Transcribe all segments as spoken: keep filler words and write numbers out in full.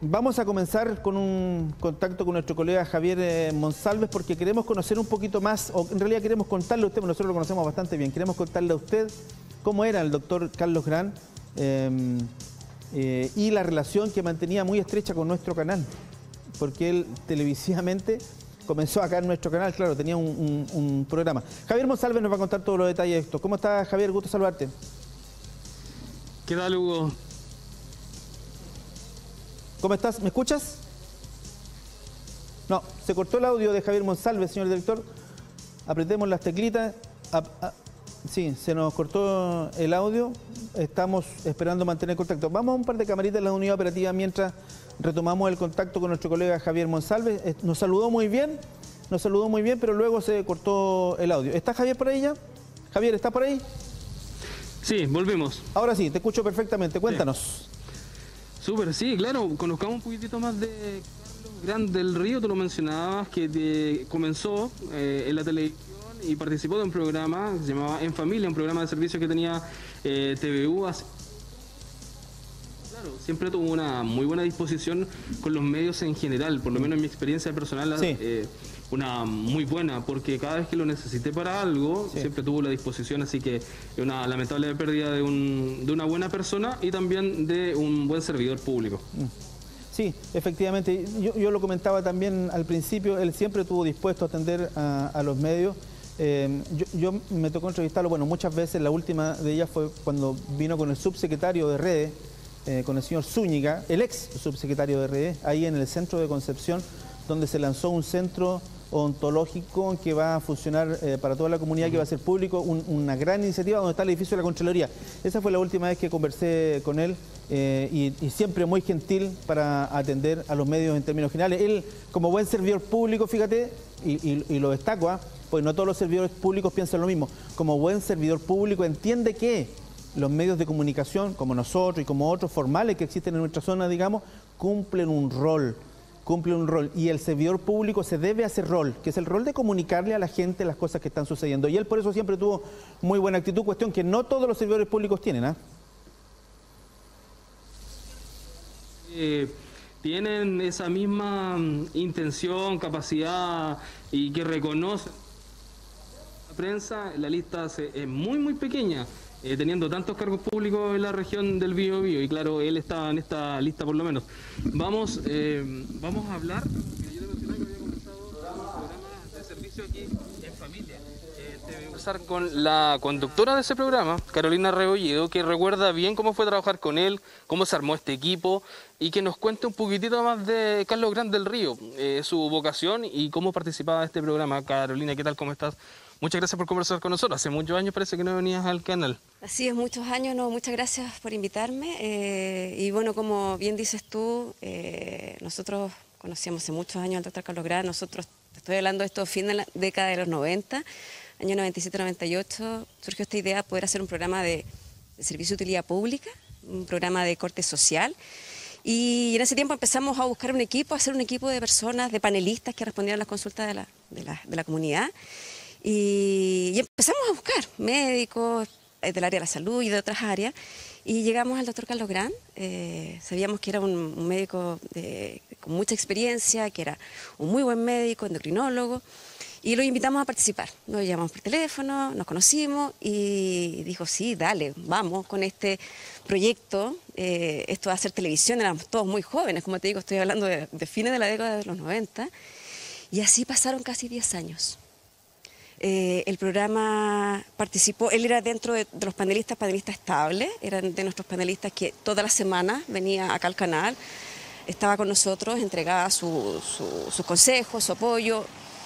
vamos a comenzar con un contacto con nuestro colega Javier eh, Monsalves, porque queremos conocer un poquito más, o en realidad queremos contarle a usted, nosotros lo conocemos bastante bien, queremos contarle a usted cómo era el doctor Carlos Grant eh, eh, y la relación que mantenía muy estrecha con nuestro canal, porque él televisivamente comenzó acá en nuestro canal, claro, tenía un, un, un programa. Javier Monsalves nos va a contar todos los detalles de esto. ¿Cómo estás, Javier? Gusto saludarte. ¿Qué tal, Hugo? ¿Cómo estás? ¿Me escuchas? No, se cortó el audio de Javier Monsalves, señor director. Apretemos las teclitas. A, a, sí, se nos cortó el audio. Estamos esperando mantener contacto. Vamos a un par de camaritas en la unidad operativa mientras retomamos el contacto con nuestro colega Javier Monsalves. Nos saludó muy bien, nos saludó muy bien, pero luego se cortó el audio. ¿Está Javier por ahí ya? Javier, ¿está por ahí? Sí, volvimos. Ahora sí, te escucho perfectamente. Cuéntanos. Sí. Súper, sí, claro. Conozcamos un poquitito más de Carlos Grant del Río. Tú lo mencionabas, que de, comenzó eh, en la televisión y participó de un programa que se llamaba En Familia, un programa de servicio que tenía eh, T V U. Así. Claro, siempre tuvo una muy buena disposición con los medios en general, por lo menos en mi experiencia personal, sí. eh, una muy buena, porque cada vez que lo necesité para algo, sí. siempre tuvo la disposición, así que una lamentable pérdida de, un, de una buena persona y también de un buen servidor público. Sí, efectivamente, yo, yo lo comentaba también al principio, él siempre estuvo dispuesto a atender a, a los medios. Eh, yo, yo me tocó entrevistarlo, bueno, muchas veces, la última de ellas fue cuando vino con el subsecretario de redes, eh, con el señor Zúñiga, el ex subsecretario de redes, ahí en el centro de Concepción, donde se lanzó un centro ontológico que va a funcionar eh, para toda la comunidad, que va a ser público, un, una gran iniciativa donde está el edificio de la Contraloría. Esa fue la última vez que conversé con él eh, y, y siempre muy gentil para atender a los medios en términos generales. Él, como buen servidor público, fíjate, y, y, y lo destaco, ¿eh? Pues no todos los servidores públicos piensan lo mismo, como buen servidor público entiende que los medios de comunicación, como nosotros y como otros formales que existen en nuestra zona, digamos, cumplen un rol. cumple un rol y el servidor público se debe a ese rol, que es el rol de comunicarle a la gente las cosas que están sucediendo. Y él por eso siempre tuvo muy buena actitud, cuestión que no todos los servidores públicos tienen, ¿eh? Eh, tienen esa misma intención, capacidad y que reconocen la prensa, la lista es muy muy pequeña. Eh, teniendo tantos cargos públicos en la región del Biobío, y claro, él estaba en esta lista por lo menos. Vamos, eh, vamos a hablar, yo te mencioné que había comenzado programas de servicio aquí en familia. Eh, te voy a conversar con la conductora de ese programa, Carolina Rebolledo, que recuerda bien cómo fue trabajar con él, cómo se armó este equipo, y que nos cuente un poquitito más de Carlos Grant del Río, eh, su vocación y cómo participaba de este programa. Carolina, ¿qué tal? ¿Cómo estás? Muchas gracias por conversar con nosotros. Hace muchos años parece que no venías al canal. Así es, muchos años, no, muchas gracias por invitarme. Eh, y bueno, como bien dices tú, eh, nosotros conocíamos hace muchos años al doctor Carlos Grant. Nosotros, te estoy hablando de esto, fin de la década de los noventa, año noventa y siete noventa y ocho, surgió esta idea de poder hacer un programa de, de servicio de utilidad pública, un programa de corte social. Y en ese tiempo empezamos a buscar un equipo, a hacer un equipo de personas, de panelistas que respondieran a las consultas de la, de la, de la comunidad. Y, y empezamos a buscar médicos del área de la salud y de otras áreas, y llegamos al doctor Carlos Grant. Eh, sabíamos que era un, un médico de, con mucha experiencia, que era un muy buen médico, endocrinólogo, y lo invitamos a participar. Nos llamamos por teléfono, nos conocimos y dijo, sí, dale, vamos con este proyecto. Eh, esto va a ser televisión, éramos todos muy jóvenes, como te digo, estoy hablando de, de fines de la década de los noventa, y así pasaron casi diez años. Eh, el programa participó, él era dentro de, de los panelistas, panelistas estables, eran de nuestros panelistas que todas las semanas venía acá al canal, estaba con nosotros, entregaba su, su, sus consejos, su apoyo,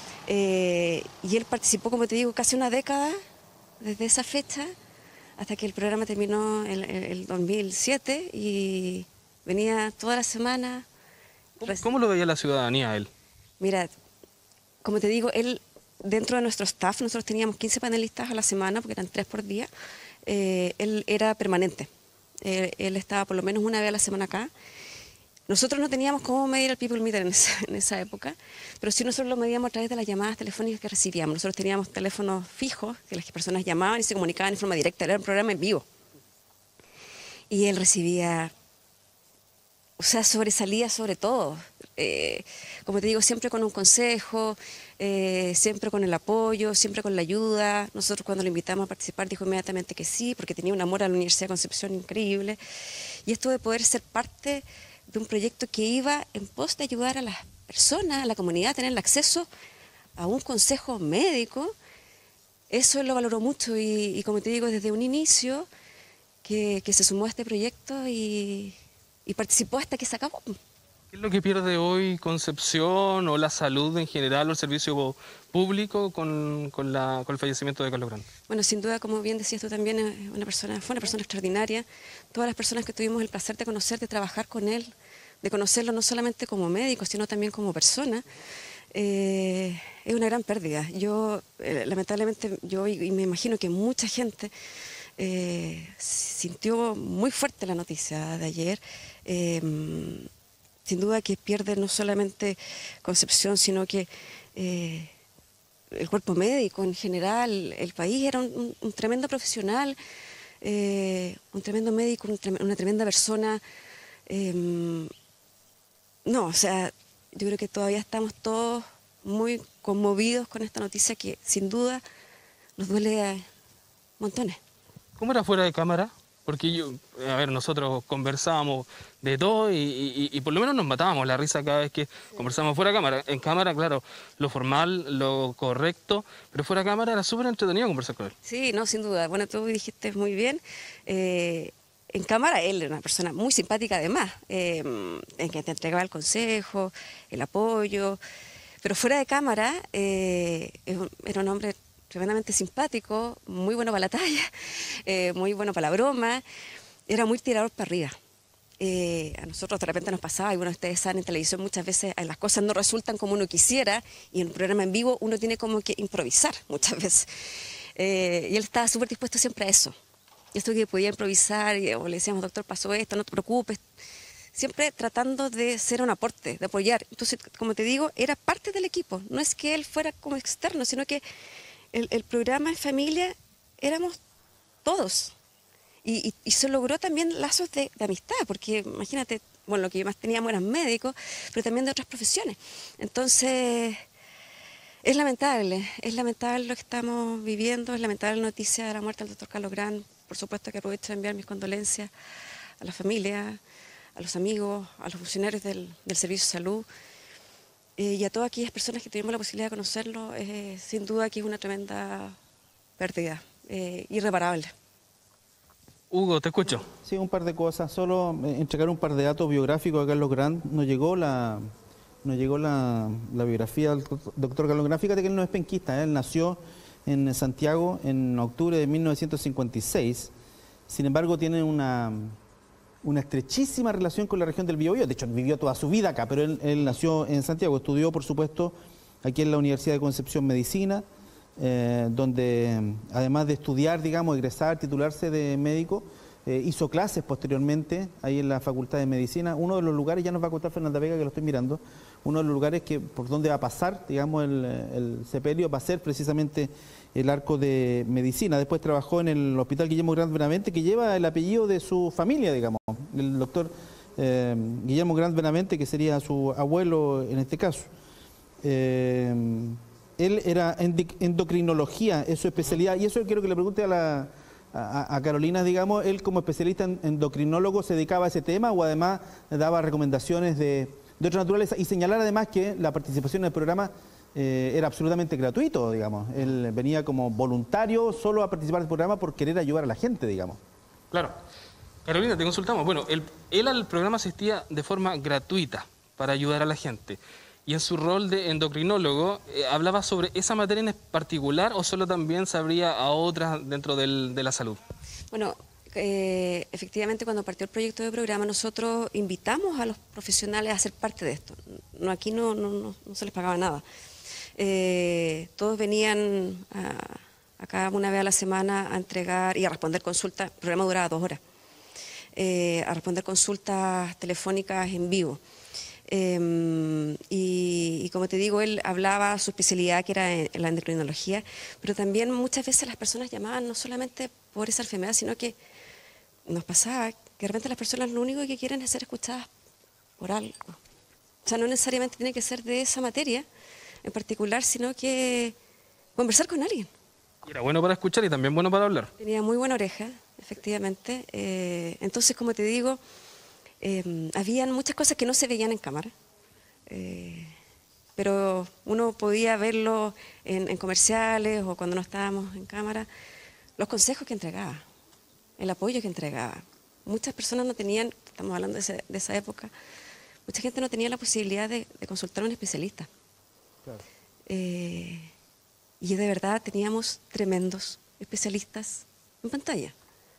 eh, y él participó, como te digo, casi una década desde esa fecha hasta que el programa terminó en el, el dos mil siete y venía todas las semanas. ¿Cómo, ¿Cómo lo veía la ciudadanía él? Mira, como te digo, él... Dentro de nuestro staff, nosotros teníamos quince panelistas a la semana, porque eran tres por día. Eh, él era permanente. Eh, él estaba por lo menos una vez a la semana acá. Nosotros no teníamos cómo medir el people meter en esa, en esa época, pero sí nosotros lo medíamos a través de las llamadas telefónicas que recibíamos. Nosotros teníamos teléfonos fijos, que las personas llamaban y se comunicaban en forma directa. Era un programa en vivo. Y él recibía o sea, sobresalía sobre todo. Eh, como te digo, siempre con un consejo, eh, siempre con el apoyo, siempre con la ayuda. Nosotros cuando lo invitamos a participar dijo inmediatamente que sí, porque tenía un amor a la Universidad de Concepción increíble. Y esto de poder ser parte de un proyecto que iba en pos de ayudar a las personas, a la comunidad, a tener el acceso a un consejo médico, eso él lo valoró mucho y, y como te digo, desde un inicio que, que se sumó a este proyecto y, y participó hasta que se acabó. ¿Qué es lo que pierde hoy Concepción o la salud en general o el servicio público con, con, la, con el fallecimiento de Carlos Grant? Bueno, sin duda, como bien decías tú también, una persona, fue una persona extraordinaria. Todas las personas que tuvimos el placer de conocer, de trabajar con él, de conocerlo no solamente como médico, sino también como persona, eh, es una gran pérdida. Yo, eh, lamentablemente, yo y, y me imagino que mucha gente eh, sintió muy fuerte la noticia de ayer. Eh, sin duda que pierde no solamente Concepción, sino que eh, el cuerpo médico en general, el país. Era un, un, un tremendo profesional, eh, un tremendo médico, un trem una tremenda persona. Eh, no, o sea, yo creo que todavía estamos todos muy conmovidos con esta noticia que sin duda nos duele a montones. ¿Cómo era fuera de cámara? Porque yo, a ver, nosotros conversábamos de todo y, y, y por lo menos nos matábamos la risa cada vez que sí. conversábamos fuera de cámara. En cámara, claro, lo formal, lo correcto, pero fuera de cámara era súper entretenido conversar con él. Sí, no, sin duda. Bueno, tú dijiste muy bien. Eh, en cámara él era una persona muy simpática además, eh, en que te entregaba el consejo, el apoyo, pero fuera de cámara eh, era un hombre tremendamente simpático, muy bueno para la talla, eh, muy bueno para la broma, era muy tirador para arriba. Eh, a nosotros de repente nos pasaba, y bueno, ustedes saben, en televisión muchas veces las cosas no resultan como uno quisiera, y en un programa en vivo uno tiene como que improvisar muchas veces. Eh, y él estaba súper dispuesto siempre a eso. Esto que podía improvisar, y, o le decíamos, doctor, pasó esto, no te preocupes. Siempre tratando de ser un aporte, de apoyar. Entonces, como te digo, era parte del equipo. No es que él fuera como externo, sino que el, el programa en familia éramos todos. Y, y, y se logró también lazos de, de amistad, porque imagínate, bueno, lo que más teníamos eran médicos, pero también de otras profesiones. Entonces, es lamentable, es lamentable lo que estamos viviendo, es lamentable la noticia de la muerte del doctor Carlos Grant. Por supuesto que aprovecho de enviar mis condolencias a la familia, a los amigos, a los funcionarios del, del Servicio de Salud eh, y a todas aquellas personas que tuvimos la posibilidad de conocerlo. Eh, sin duda que es una tremenda pérdida, eh, irreparable. Hugo, te escucho. Sí, un par de cosas. Solo entregar un par de datos biográficos a Carlos Grant. Nos llegó la, nos llegó la, la biografía del doctor Carlos Grant. Fíjate que él no es penquista, ¿eh? Él nació en Santiago en octubre de mil novecientos cincuenta y seis. Sin embargo, tiene una, una estrechísima relación con la región del Biobío. De hecho, vivió toda su vida acá, pero él, él nació en Santiago. Estudió, por supuesto, aquí en la Universidad de Concepción Medicina, eh, donde además de estudiar, digamos, egresar, titularse de médico, eh, hizo clases posteriormente ahí en la Facultad de Medicina. Uno de los lugares, ya nos va a contar Fernanda Vega, que lo estoy mirando, uno de los lugares que por donde va a pasar, digamos, el, el sepelio, va a ser precisamente el arco de medicina. Después trabajó en el Hospital Guillermo Grant Benavente, que lleva el apellido de su familia, digamos, el doctor eh, Guillermo Grant Benavente, que sería su abuelo en este caso. Eh, él era endocrinología, es su especialidad, y eso quiero que le pregunte a, la, a, a Carolina, digamos, él como especialista en endocrinólogo se dedicaba a ese tema o además daba recomendaciones de, de otra naturaleza, y señalar además que la participación en el programa Eh, era absolutamente gratuito, digamos. Él venía como voluntario solo a participar del programa por querer ayudar a la gente, digamos. Claro. Carolina, te consultamos. Bueno, él, él al programa asistía de forma gratuita para ayudar a la gente. Y en su rol de endocrinólogo, eh, ¿hablaba sobre esa materia en particular o solo también se abría a otras dentro del, de la salud? Bueno, eh, efectivamente cuando partió el proyecto de programa nosotros invitamos a los profesionales a ser parte de esto. No, aquí no, no, no, no se les pagaba nada. Eh, todos venían a, acá una vez a la semana a entregar y a responder consultas. El programa duraba dos horas. Eh, a responder consultas telefónicas en vivo. Eh, y, y como te digo, él hablaba su especialidad, que era en, en la endocrinología, pero también muchas veces las personas llamaban no solamente por esa enfermedad, sino que nos pasaba que de repente las personas lo único que quieren es ser escuchadas por algo. O sea, no necesariamente tiene que ser de esa materia en particular, sino que conversar con alguien. Era bueno para escuchar y también bueno para hablar. Tenía muy buena oreja, efectivamente. Eh, entonces, como te digo, eh, habían muchas cosas que no se veían en cámara, eh, pero uno podía verlo en, en comerciales o cuando no estábamos en cámara, los consejos que entregaba, el apoyo que entregaba. Muchas personas no tenían, estamos hablando de, ese, de esa época, mucha gente no tenía la posibilidad de, de consultar a un especialista. Claro. Eh, y de verdad teníamos tremendos especialistas en pantalla.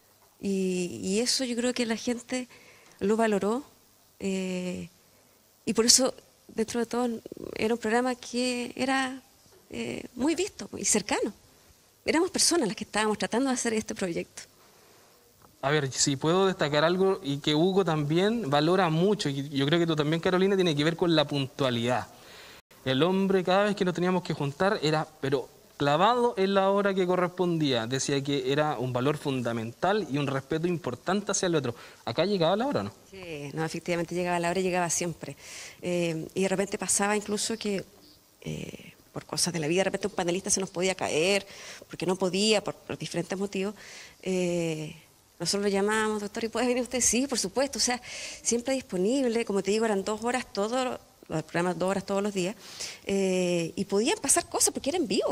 Y, y eso yo creo que la gente lo valoró. Eh, y por eso, dentro de todo, era un programa que era eh, muy visto y cercano. Éramos personas las que estábamos tratando de hacer este proyecto. A ver, si puedo destacar algo y que Hugo también valora mucho, y yo creo que tú también, Carolina, tiene que ver con la puntualidad. El hombre, cada vez que nos teníamos que juntar, era, pero clavado en la hora que correspondía. Decía que era un valor fundamental y un respeto importante hacia el otro. ¿Acá llegaba la hora o no? Sí, no, efectivamente llegaba la hora y llegaba siempre. Eh, y de repente pasaba incluso que... Eh, por cosas de la vida, de repente un panelista se nos podía caer, porque no podía, por, por diferentes motivos. Eh, nosotros lo llamábamos, doctor, ¿y puede venir usted? Sí, por supuesto, o sea, siempre disponible, como te digo, eran dos horas todos, los programas dos horas todos los días, eh, y podían pasar cosas porque era en vivo.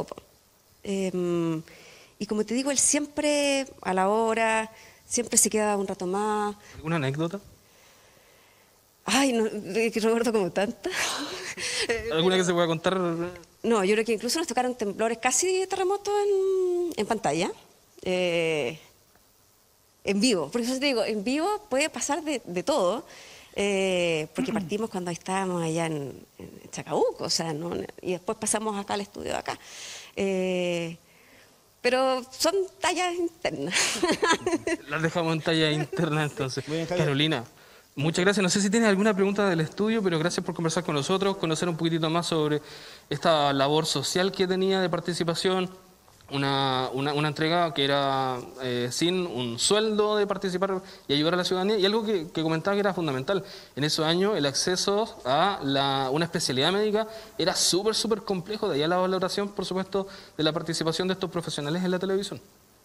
Eh, y como te digo, él siempre a la hora, siempre se quedaba un rato más. ¿Alguna anécdota? Ay, no, que recuerdo como tanta. ¿Alguna que se pueda contar? No, yo creo que incluso nos tocaron temblores casi terremotos en, en pantalla, eh, en vivo. Por eso te digo, en vivo puede pasar de, de todo, eh, porque partimos cuando estábamos allá en, en Chacabuco, o sea, ¿no? Y después pasamos acá al estudio de acá. Eh, pero son tallas internas. Las dejamos en talla interna entonces. Bien, Carolina. Muchas gracias. No sé si tienes alguna pregunta del estudio, pero gracias por conversar con nosotros, conocer un poquitito más sobre esta labor social que tenía de participación, una, una, una entrega que era eh, sin un sueldo de participar y ayudar a la ciudadanía, y algo que, que comentaba que era fundamental. En esos años el acceso a la, una especialidad médica era súper, súper complejo, de ahí a la valoración, por supuesto, de la participación de estos profesionales en la televisión.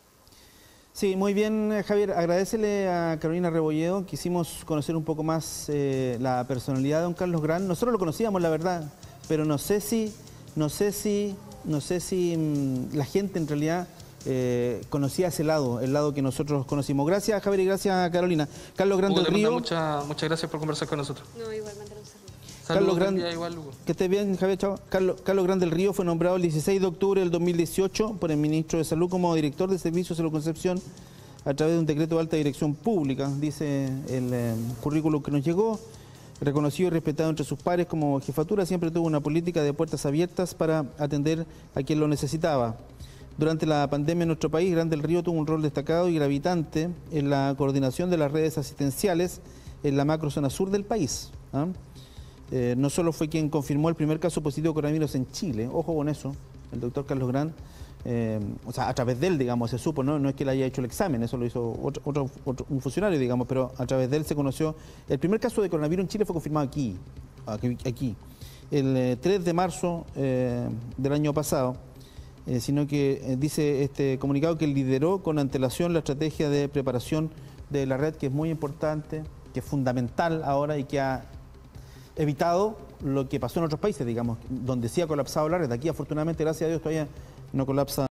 Sí, muy bien, Javier. Agradecele a Carolina Rebolledo. Quisimos conocer un poco más eh, la personalidad de don Carlos Gran. Nosotros lo conocíamos, la verdad, pero no sé si, no sé si, no sé si mmm, la gente en realidad eh, conocía ese lado, el lado que nosotros conocimos. Gracias, Javier, y gracias, Carolina. Carlos Gran del Río. Muchas, muchas gracias por conversar con nosotros. No, igualmente un saludo. Carlos Gran, día, igual, que esté bien, Javier, chao. Carlos, Carlos Gran del Río fue nombrado el dieciséis de octubre del dos mil dieciocho por el ministro de Salud como director de Servicios de Salud Concepción a través de un decreto de alta dirección pública, dice el eh, currículum que nos llegó. Reconocido y respetado entre sus pares como jefatura, siempre tuvo una política de puertas abiertas para atender a quien lo necesitaba. Durante la pandemia en nuestro país, Gran del Río tuvo un rol destacado y gravitante en la coordinación de las redes asistenciales en la macrozona sur del país. ¿Ah? Eh, no solo fue quien confirmó el primer caso positivo de coronavirus en Chile, ojo con eso, el doctor Carlos Gran, eh, o sea, a través de él, digamos, se supo, ¿no? No es que él haya hecho el examen, eso lo hizo otro, otro, otro, un funcionario, digamos, pero a través de él se conoció. El primer caso de coronavirus en Chile fue confirmado aquí, aquí, aquí el eh, tres de marzo eh, del año pasado, eh, sino que eh, dice este comunicado que lideró con antelación la estrategia de preparación de la red, que es muy importante, que es fundamental ahora y que ha evitado lo que pasó en otros países, digamos, donde sí ha colapsado la red. Aquí, afortunadamente, gracias a Dios, todavía no colapsa.